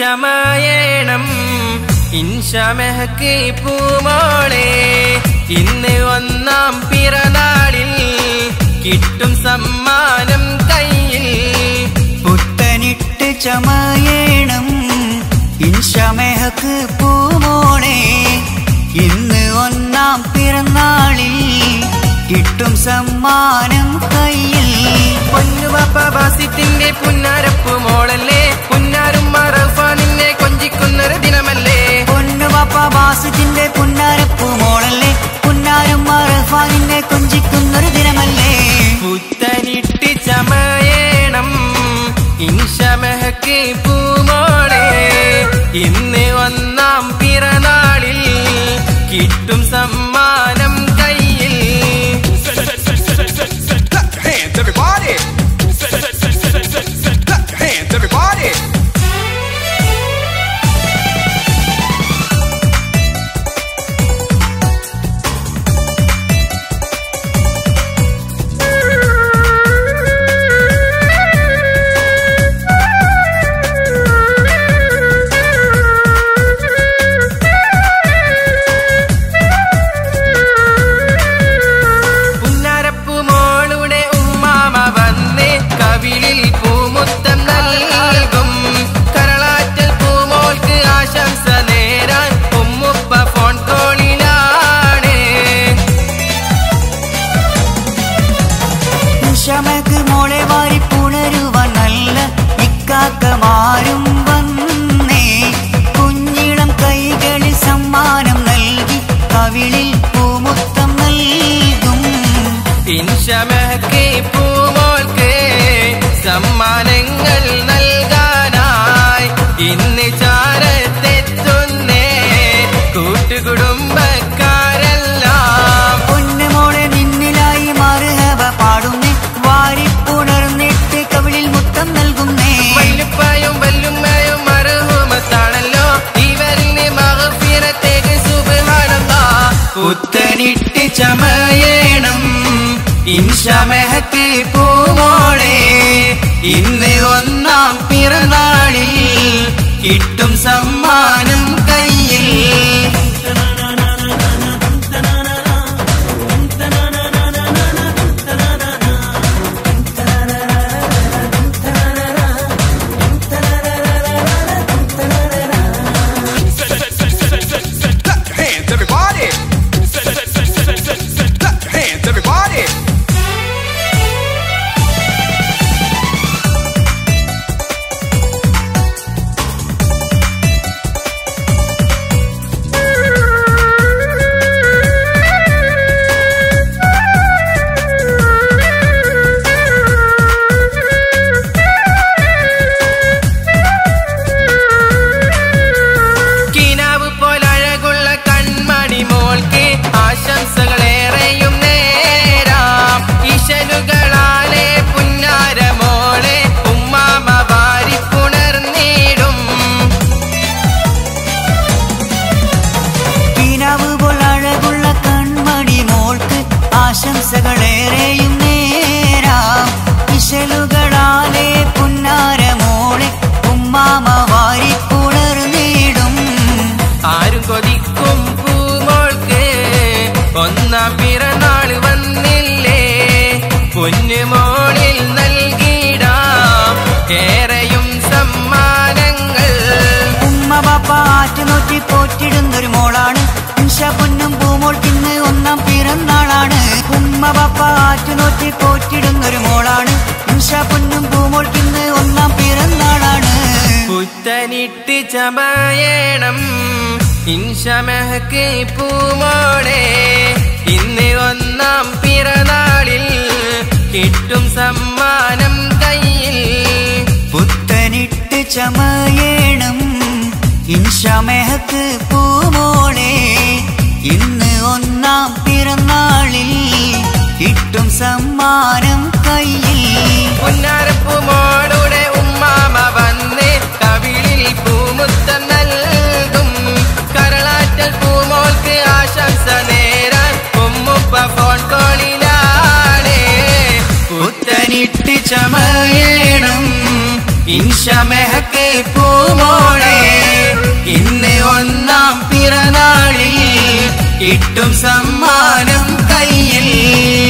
ചമയണം ഇൻഷമഹക്ക് പൂമോളെ ഇന്ന് ഒന്നാം പിറന്നാളിൽ കിട്ടും സമ്മാനം കയ്യിൽ പുത്തനിട്ട് ചമയണം ഇൻഷമഹക്ക് പൂമോളെ ഇന്ന് ഒന്നാം പിറന്നാളിൽ കിട്ടും സമ്മാനം കയ്യിൽ പൊന്നുപാപ്പ ബാസിത്തിന്റെ പുന്നാരപ്പു മോളല്ലേ പുന്നാരും മറഫ നിന്നെ കൊഞ്ചിക്കുന്നൊരു ദിനമല്ലേ പൊന്നുപാപ്പ ബാസിത്തിന്റെ പുന്നാരപ്പു മോളല്ലേ പുന്നാരും മറഫ നിന്നെ കൊഞ്ചിക്കുന്നൊരു ദിനമല്ലേ പുത്തനിട്ട് ചമയണം ഇൻഷമഹക്ക് പൂമോളെ ഇന്ന് ഒന്നാം പിറന്നാളിൽ കിട്ടും സമ്മാനം കയ്യിൽ Hands everybody! Hands everybody! ഇൻഷമഹക്ക് മോളെ വാരി പുണരുവാൻ നല്ല ഇക്കാക്കമാരും വന്നേ കുഞ്ഞിളം കൈകളിൽ സമ്മാനം നൽകി കവിളിൽ പൂമുത്തം നൽകും ഇൻഷമഹക്ക് പൂമോൾക്ക് സമ്മാനങ്ങൾ നൽകാനായി ഇന്ന് ചാരത്തെത്തുന്നേ കൂട്ടുകുടുംബക്കാരെല്ലാം പൊന്നുമോളെ നിന്നിലായി മർഹബ പാടുന്നേ വാരിപ്പുണർന്നിട്ട് കവിളിൽ മുത്തം നൽകുന്നേ വല്ലുപ്പായും വല്ലുമ്മയും മർഹൂമത്താണല്ലോ ഇവരിന് മഗ്ഫിറത്തേക്ക് സുബ്ഹാനല്ലാഹ് പുത്തനിട്ട് ചമയണം ഇൻഷമഹക്ക് പൂമോളെ ഇന്ന് ഒന്നാം പിറന്നാളിൽ കിട്ടും സമ്മാനം കയ്യിൽ Hands everybody! Hands everybody! കിനാവ് പോലഴകുള്ള കൺമണി മോൾക്ക് ആശംസകളേറെയും നേരാം ഇശലുകളാലെ പുന്നാര മോളെ ഉമ്മാമ വാരി പുണർന്നിടും കിനാവ് പോലഴകുള്ള കൺമണി മോൾക്ക് ആശംസകളേറെയും നേരാം ഇശലുകളാലെ പുന്നാര മോളെ ഉമ്മാമ വാരി പുണർന്നിടും ആരും കൊതിക്കും പൂമോൾക്ക് ഒന്നാം പിറന്നാൾ വന്നില്ലേ പൊന്നുമോളിൽ നൽകിടാം ഏറെയും സമ്മാനങ്ങൾ ഉമ്മ ബാപ്പ ആറ്റുനോറ്റി പോറ്റിടുന്നൊരു മോളാണ് ഇൻഷ പൊന്നും പൂമോൾക്കിന്ന് ഒന്നാം പിറന്നാളാണ് ഉമ്മ ബാപ്പ ആറ്റുനോറ്റി പോറ്റിടുന്നൊരു മോളാണ് ഇൻഷ പൊന്നും പൂമോൾക്കിന്ന് ഒന്നാം പിറന്നാളാണ് പുത്തനിട്ട് ചമയണം ഇൻഷമഹക്ക് പൂമോളെ ഇന്ന് ഒന്നാം പിറന്നാളിൽ കിട്ടും സമ്മാനം കയ്യിൽ പുത്തനിട്ട് ചമയണം ഇൻഷമഹക്ക് പൂമോളെ ഇന്ന് ഒന്നാം പിറന്നാളിൽ കിട്ടും സമ്മാനം കയ്യിൽ പുന്നാരപ്പൂമോളുടെ ഉമ്മാമ വന്ന് കവിളിൽ പൂമുത്തം നൽകും കരളാറ്റൽ പൂമോൾക്ക് ആശംസ നേരാൻ ഉമ്മുപ്പ ഫോൺ കോളിലാണ് പുത്തനിട്ട് ചമയണം ഇൻഷമെഹക്ക് പൂമോളെ ഇന്ന് ഒന്നാം പിറന്നാളിൽ കിട്ടും സമ്മാനം കയ്യിൽ